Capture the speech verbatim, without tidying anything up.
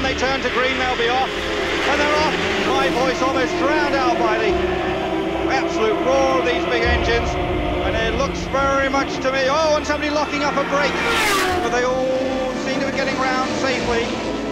they turn to green, they'll be off. And they're off. My voice almost drowned out by the absolute roar of these big engines. And it looks very much to me, oh, and somebody locking up a brake. But they all seem to be getting round safely.